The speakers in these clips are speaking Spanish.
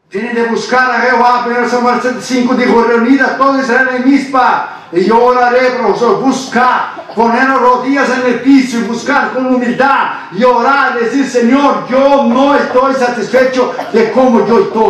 Tienen de buscar a Jehová. 1 Samuel 7:5 dijo: reunida todo Israel en Mizpa, y yo oraré por vosotros. Buscar, poner rodillas en el piso y buscar con humildad y orar, decir: Señor, yo no estoy satisfecho de cómo yo estoy.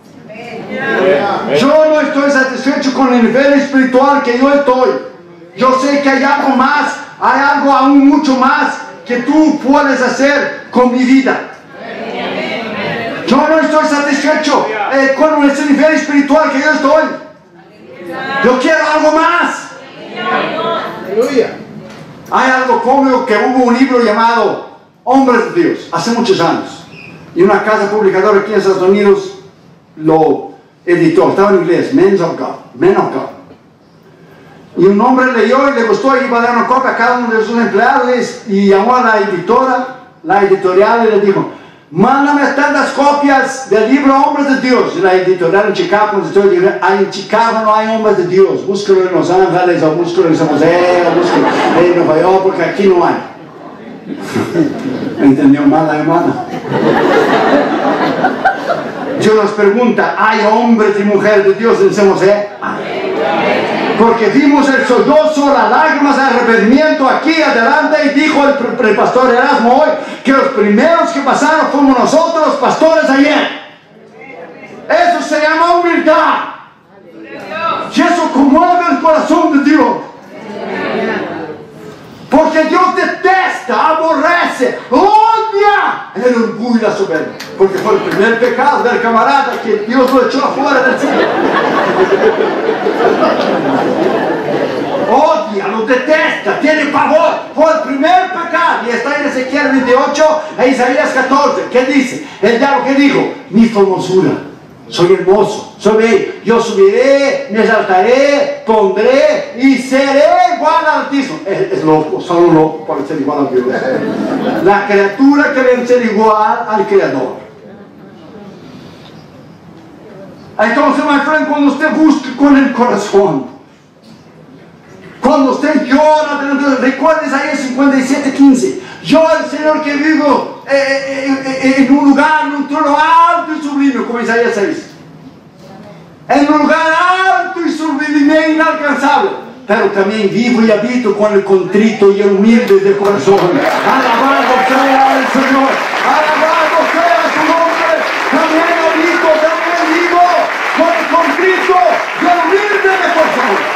Yo no estoy satisfecho con el nivel espiritual que yo estoy. Yo sé que hay algo más, hay algo aún mucho más que tú puedes hacer con mi vida. Yo no estoy satisfecho con ese nivel espiritual que yo estoy. Yo quiero algo más. Aleluya. Hay algo cómico, que hubo un libro llamado Hombres de Dios hace muchos años, y una casa publicadora aquí en Estados Unidos lo editó. Estaba en inglés, Men of God. Y un hombre leyó y le gustó, y iba a dar una copia a cada uno de sus empleados, y llamó a la editora, la editorial, y le dijo: mándame tantas copias del libro Hombres de Dios. Y la editorial en Chicago dijo: en Chicago no hay hombres de Dios, búscalo en Los Ángeles, o búscalo en San José, o búscalo en Nueva York, porque aquí no hay. ¿Entendió mal la hermana? Dios nos pregunta: ¿hay hombres y mujeres de Dios en San José? Porque vimos el sollozo, las lágrimas, el arrepentimiento aquí adelante, y dijo el pastor Erasmo hoy que los primeros que pasaron fuimos nosotros, los pastores, ayer. Eso se llama humildad. Y eso conmueve el corazón de Dios. Porque Dios detesta, aborrece, odia el orgullo y la soberbia. Porque fue el primer pecado del camarada que Dios lo echó afuera del cielo. Odia, lo detesta, tiene pavor. Fue el primer pecado. Y está en Ezequiel 28 e Isaías 14. ¿Qué dice? El diablo que dijo: mi formosura, soy hermoso, soy bello. Yo subiré, me exaltaré, pondré y seré igual al Altísimo. Es loco, solo loco para ser igual a Dios. La criatura quiere ser igual al Creador. Entonces, my friend, cuando usted busca con el corazón, cuando usted llora, recuerde Isaías 57:15. Yo, el Señor, que vivo en un lugar, en un trono alto y sublime, como Isaías 6. En un lugar alto y sublime, inalcanzable. Pero también vivo y habito con el contrito y el humilde de corazón. Alabado sea el Señor. Alabado sea su nombre. También habito, también vivo con el contrito y el humilde de corazón.